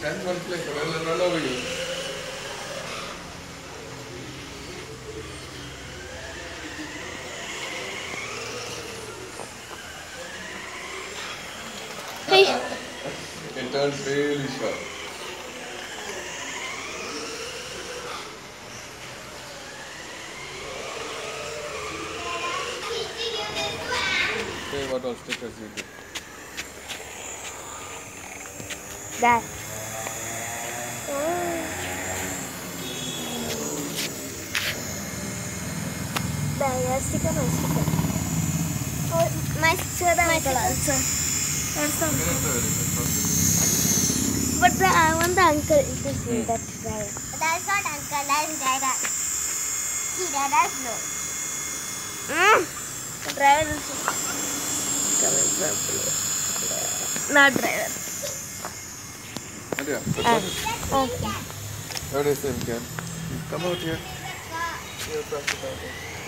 Stand one place. I will run over you. Hey. It turns really sharp. Say what all stickers you did. That. There, sticker, my sticker. Oh, my sister, my uncle also. That's all. But I want the uncle to see that driver. That's not uncle, that's dada. See, dada's no. The driver is coming from below. Not driver. Okay. Where is him, Ken? Come out here. Here, press it out.